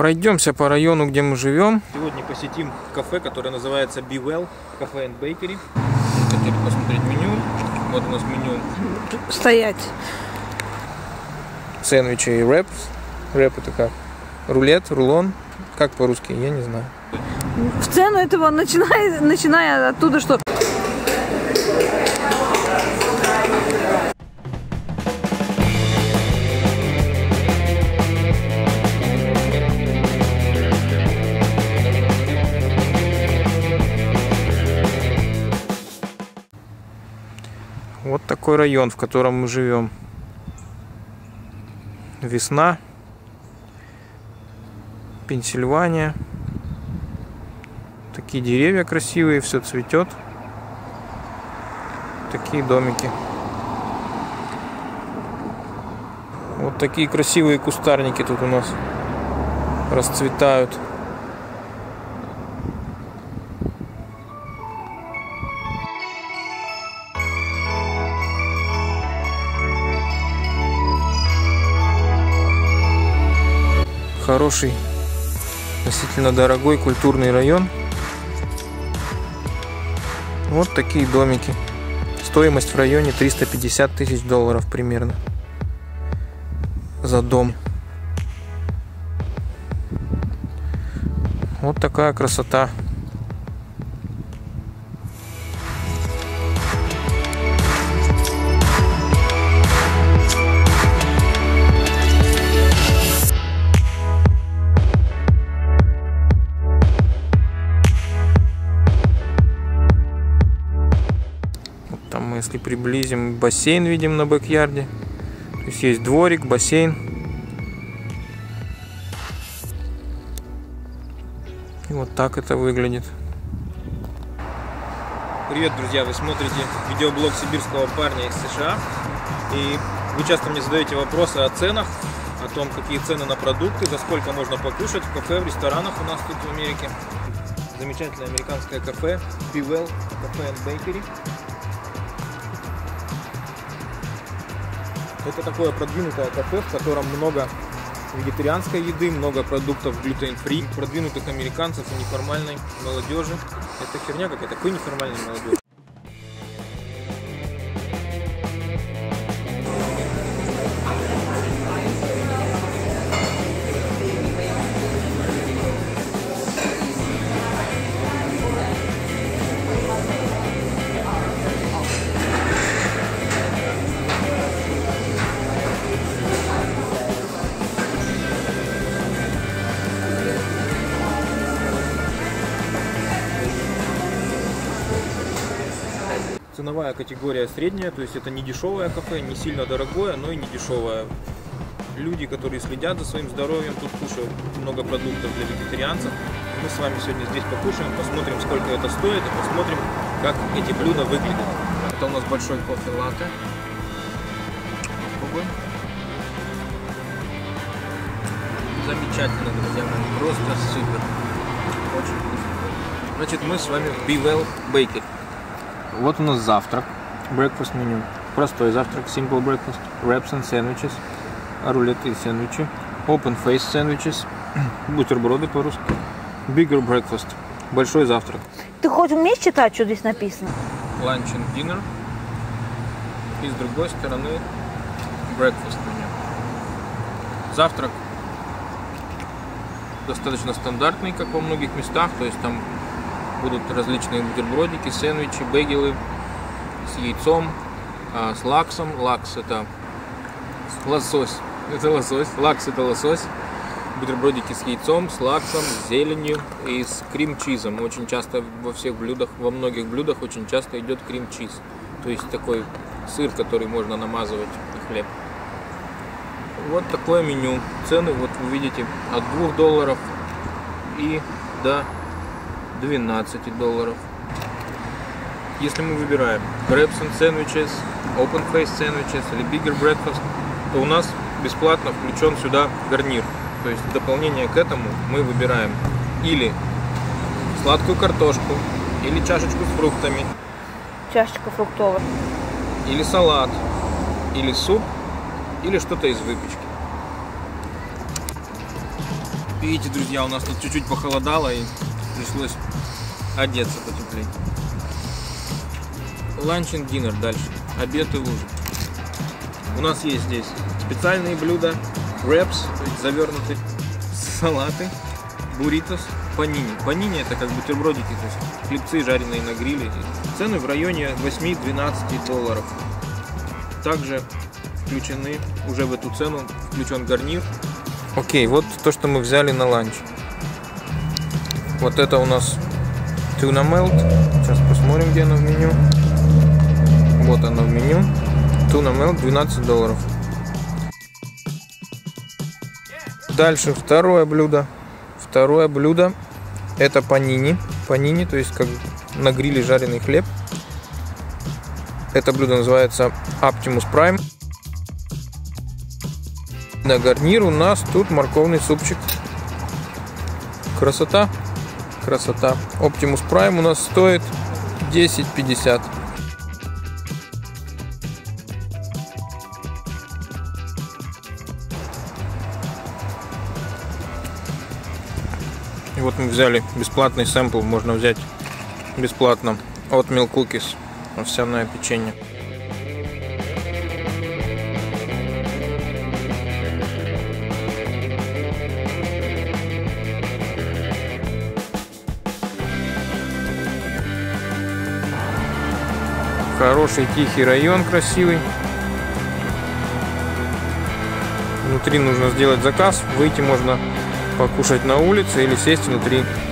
Пройдемся по району, где мы живем. Сегодня посетим кафе, которое называется Be Well Cafe and Bakery. Хотели посмотреть меню. Вот у нас меню. Стоять. Сэндвичи и рэп. Рэп это как? Рулет, рулон. Как по-русски? Я не знаю. В цену этого, начиная оттуда, что... Вот такой район, в котором мы живем. Весна. Пенсильвания. Такие деревья красивые, все цветет. Такие домики. Вот такие красивые кустарники тут у нас расцветают. Хороший, относительно дорогой культурный район. Вот такие домики. Стоимость в районе 350 тысяч долларов примерно за дом. Вот такая красота. Если приблизим, бассейн видим на бэк-ярде. То есть дворик, бассейн. И вот так это выглядит. Привет, друзья! Вы смотрите видеоблог сибирского парня из США. И вы часто мне задаете вопросы о ценах, о том, какие цены на продукты, за сколько можно покушать в кафе, в ресторанах у нас тут в Америке. Замечательное американское кафе Be Well Cafe and Bakery. Это такое продвинутое кафе, в котором много вегетарианской еды, много продуктов глютен-фри, продвинутых американцев и неформальной молодежи. Это херня какая-то, какой неформальной молодежи? Ценовая категория средняя, то есть это не дешевое кафе, не сильно дорогое, но и не дешевое. Люди, которые следят за своим здоровьем, тут кушают много продуктов для вегетарианцев. Мы с вами сегодня здесь покушаем, посмотрим, сколько это стоит, и посмотрим, как эти блюда выглядят. Это у нас большой кофе-латте. Попробуем. Замечательно, друзья мои, просто супер. Очень вкусно. Значит, мы с вами в Be Well Bakery. Вот у нас завтрак, breakfast меню. Простой завтрак, simple breakfast, wraps and sandwiches, рулеты и сэндвичи, open face sandwiches, бутерброды по-русски, bigger breakfast, большой завтрак. Ты хоть умеешь читать, что здесь написано? Lunch and dinner. И с другой стороны breakfast меню. Завтрак достаточно стандартный, как во многих местах, то есть там будут различные бутербродики, сэндвичи, бейгелы с яйцом, с лаксом. Лакс это лосось. Это лосось. Лакс это лосось. Бутербродики с яйцом, с лаксом, с зеленью и с крем-чизом. Очень часто во всех блюдах, во многих блюдах очень часто идет крем-чиз. То есть такой сыр, который можно намазывать на хлеб. Вот такое меню. Цены, вот вы видите, от $2 и до 12 долларов. Если мы выбираем wraps and sandwiches, open face sandwiches или bigger breakfast, то у нас бесплатно включен сюда гарнир. То есть в дополнение к этому мы выбираем или сладкую картошку, или чашечку с фруктами, Чашечка фруктовая. или салат, или суп, или что-то из выпечки. Видите, друзья, у нас тут чуть-чуть похолодало и пришлось одеться потеплее. Lunch and dinner дальше. Обед и ужин. У нас есть здесь специальные блюда, wraps, то есть завернутые салаты, бурритос, панини. Панини это как бутербродики, то есть хлебцы, жареные на гриле. Цены в районе 8-12 долларов. Также включены, уже в эту цену включен гарнир. Окей, вот то, что мы взяли на ланч. Вот это у нас tuna melt. Сейчас посмотрим, где она в меню. Вот она в меню. Tuna melt 12 долларов. Дальше второе блюдо. Второе блюдо это панини. Панини, то есть как на гриле жареный хлеб. Это блюдо называется Optimus Prime. На гарнир у нас тут морковный супчик. Красота. Красота. Optimus Prime у нас стоит $10.50. И вот мы взяли бесплатный сэмпл, можно взять бесплатно Oatmeal Cookies, овсяное печенье. Хороший тихий район, красивый. Внутри нужно сделать заказ, выйти можно покушать на улице или сесть внутри